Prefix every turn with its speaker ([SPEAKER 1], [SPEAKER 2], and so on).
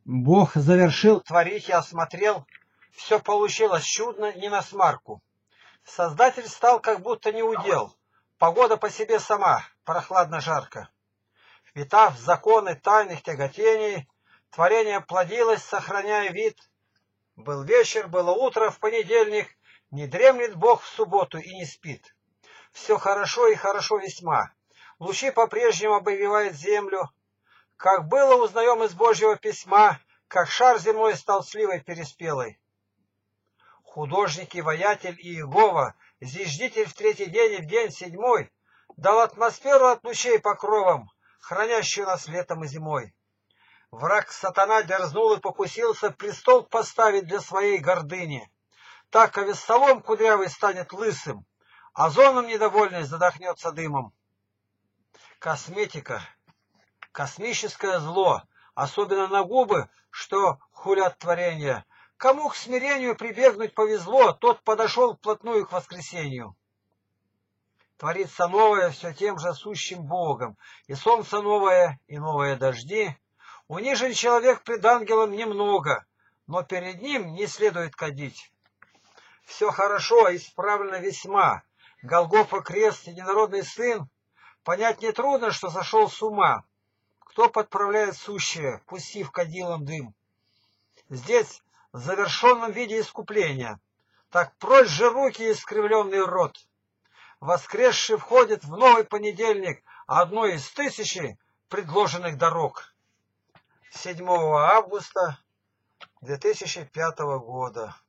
[SPEAKER 1] Бог завершил творить и осмотрел. Все получилось чудно, не насмарку. Создатель стал как будто не удел. Погода по себе сама, прохладно-жарко. Впитав законы тайных тяготений, творение плодилось, сохраняя вид. Был вечер, было утро в понедельник, не дремлет Бог в субботу и не спит. Все хорошо и хорошо весьма. Лучи по-прежнему обвивают землю. Как было, узнаем из Божьего письма, как шар земной стал сливой переспелой. Художник и воятель и Иегова, зиждитель в третий день и в день седьмой, дал атмосферу от лучей покровом, хранящую нас летом и зимой. Враг сатана дерзнул и покусился престол поставить для своей гордыни. Так Авессалом кудрявый станет лысым, а зоном недовольный задохнется дымом. Косметика, космическое зло, особенно на губы, что хулят творения. Кому к смирению прибегнуть повезло, тот подошел вплотную к воскресению. Творится новое все тем же сущим Богом, и солнце новое, и новые дожди. Унижен человек пред ангелом немного, но перед ним не следует кадить. Все хорошо, исправлено весьма. Голгофа крест, единородный сын. Понять нетрудно, что сошел с ума. Кто подправляет сущее, пустив кадилом дым? Здесь в завершенном виде искупления. Так прочь же руки и искривленный рот. Воскресший входит в новый понедельник, одной из тысячи предложенных дорог. 7 августа 2005 года.